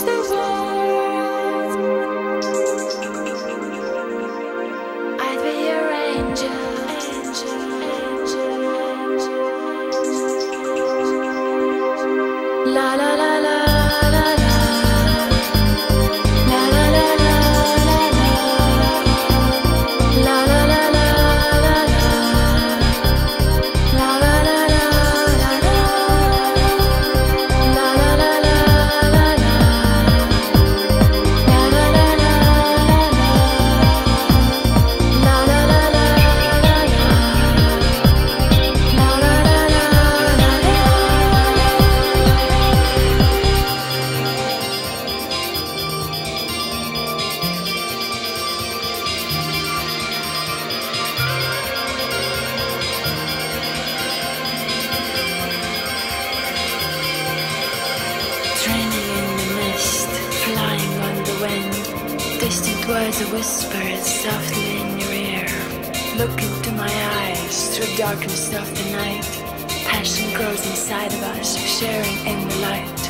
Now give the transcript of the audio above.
the world, I'd be your angel. La la la la la la. La la la la la la. La la la la la la. La la la la la la. La la la la la la. La la la la la la. La la la la la la. La la la la la. Training in the mist, flying on the wind. Distant words are whispered softly in your ear. Look into my eyes through darkness of the night. Passion grows inside of us, sharing in the light.